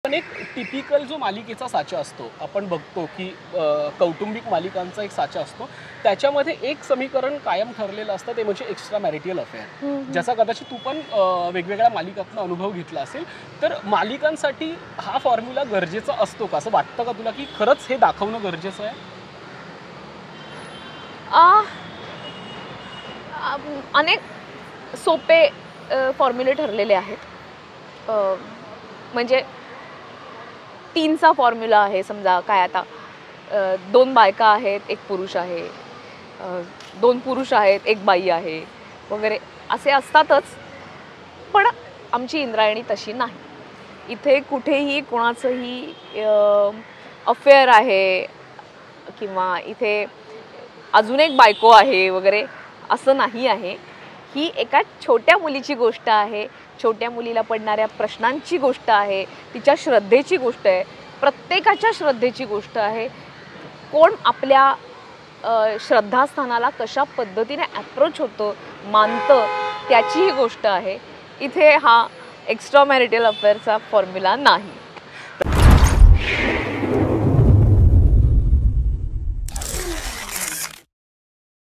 पण एक टिपिकल जो मालिकेचा साचा असतो, आपण बघतो की कौटुंबिक मालिकांचा एक साचा असतो, त्याच्यामध्ये एक समीकरण कायम ठरलेलं असतं, ते म्हणजे एक्स्ट्रा मॅरिटल अफेअर, ज्याचा कदाचित तू पण वेगवेगळ्या मालिकांतून अनुभव घेतला असेल. तर मालिकांसाठी हा फॉर्म्युला गरजेचा असतो का? असं वाटतं का तुला की खरंच हे दाखवणं गरजेचं आहे? आ, अनेक सोपे फॉर्म्युले ठरलेले आहेत. म्हणजे 3चा फॉर्म्युला आहे. समजा काय आता 2 बायका आहेत, 1 पुरुष आहे, 2 पुरुष आहेत, 1 बाई आहे वगैरे असे असतातच. पण आमची इंद्रायणी तशी नाही. इथे कुठेही कोणाचंही अफेअर आहे किंवा इथे अजून एक बायको आहे वगैरे असं नाही आहे. ही एका छोट्या मुलीची गोष्ट आहे, छोट्या मुलीला पडणाऱ्या प्रश्नांची गोष्ट आहे, तिच्या श्रद्धेची गोष्ट आहे, प्रत्येकाच्या श्रद्धेची गोष्ट आहे. कोण आपल्या श्रद्धास्थानाला कशा पद्धतीने ॲप्रोच होतं, मानतं, त्याची ही गोष्ट आहे. इथे हा एक्स्ट्रा मॅरिटल अफेअरचा फॉर्म्युला नाही.